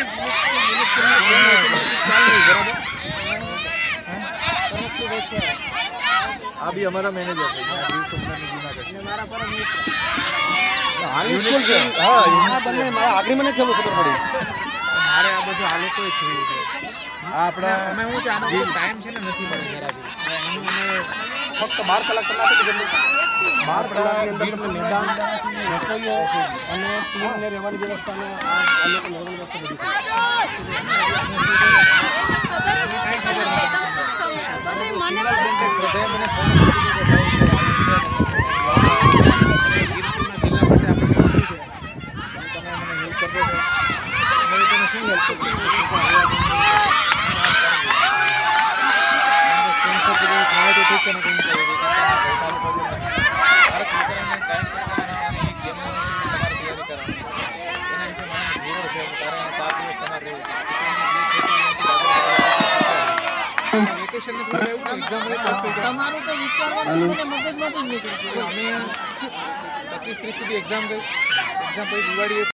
अभी हमारा मैनेजर है આગળ મને કેવું ખબર પડી મારે આ બધું આ લોકો જોયું છે આપણા અમે હું છે આનો ટાઈમ છે ને નથી મળે જરા મને ફક્ત 12 કલાક કલાક જ 12 કલાકની અંદર તમને મેદાન રસોઈઓ અને ટીમને રહેવાની વ્યવસ્થાને આ લોકો રહેવાની વ્યવસ્થા બધી તમારું તો વિચારવાનું મને મગજમાંથી જ નીકળી ગયું. અમે 25-30 સુધી એક્ઝામ ગઈ એક્ઝામ પછી દિવાળી